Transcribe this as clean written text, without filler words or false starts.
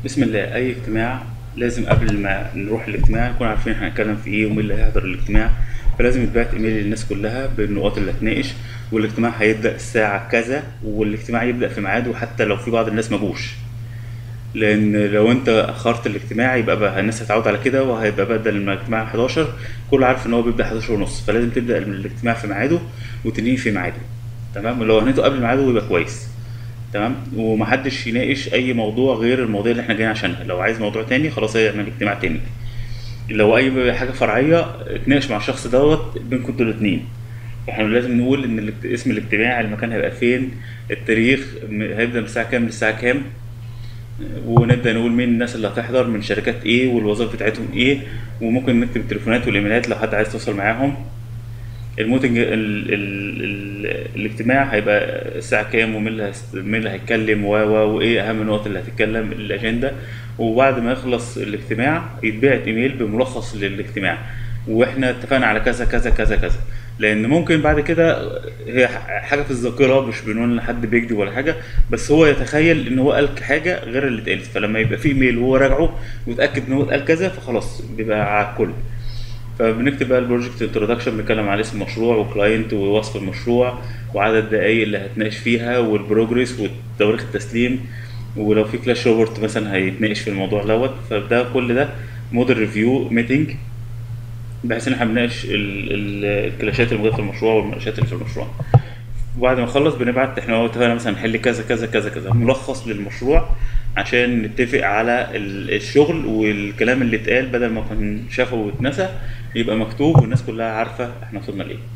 بسم الله. اي اجتماع لازم قبل ما نروح الاجتماع نكون عارفين احنا هنتكلم في ايه ومين اللي هيحضر الاجتماع. فلازم يتبعت ايميل للناس كلها بالنقاط اللي هتناقش، والاجتماع هيبدا الساعه كذا، والاجتماع يبدا في ميعاده حتى لو في بعض الناس ما جوش. لان لو انت اخرت الاجتماع يبقى بقى الناس هتعود على كده، وهيبقى بدل ما الاجتماع 11 كل عارف ان هو بيبدا 11 ونص. فلازم تبدا الاجتماع في ميعاده وتنهيه في ميعاده. تمام. لو هنيته قبل ميعاده يبقى كويس. تمام. ومحدش يناقش اي موضوع غير المواضيع اللي احنا جايين عشانها. لو عايز موضوع تاني خلاص هيعمل اجتماع تاني. لو اي حاجه فرعيه اتناقش مع الشخص دوت بينكم انتوا الاتنين. احنا لازم نقول ان اسم الاجتماع، المكان هيبقى فين، التاريخ هيبدا من الساعه كام للساعه كام، ونبدا نقول مين الناس اللي هتحضر من شركات ايه والوظائف بتاعتهم ايه. وممكن نكتب التليفونات والايميلات لو حد عايز توصل معاهم. الموتنج الاجتماع هيبقى الساعة كام، ومين مين اللي هيتكلم وايه أهم النقط اللي هتتكلم، الأجندة. وبعد ما يخلص الاجتماع يتبعت إيميل بملخص للاجتماع، واحنا اتفقنا على كذا كذا كذا كذا. لأن ممكن بعد كده هي حاجة في الذاكرة، مش بنقول لحد بيكذب ولا حاجة، بس هو يتخيل إن هو قال حاجة غير اللي اتقالت. فلما يبقى في إيميل وهو راجعه ويتأكد إن هو قال كذا فخلاص بيبقى على الكل. فبنكتب بقى البروجكت انتروداكشن، بنتكلم عن اسم المشروع وكلاينت ووصف المشروع وعدد الدقايق اللي هتناقش فيها والبروجرس وتواريخ التسليم. ولو في فلاش روبرت مثلا هيتناقش في الموضوع دوت. فده كل ده موديل ريفيو ميتنج، بحيث ان احنا بنناقش الكلاشات الموجوده في المشروع والمناقشات اللي في المشروع. وبعد ما نخلص بنبعت احنا اتفقنا مثلا نحل كذا كذا كذا كذا، ملخص للمشروع، عشان نتفق على الشغل. والكلام اللي اتقال بدل ما كان شافه واتنسى يبقى مكتوب والناس كلها عارفة احنا وصلنا ليه.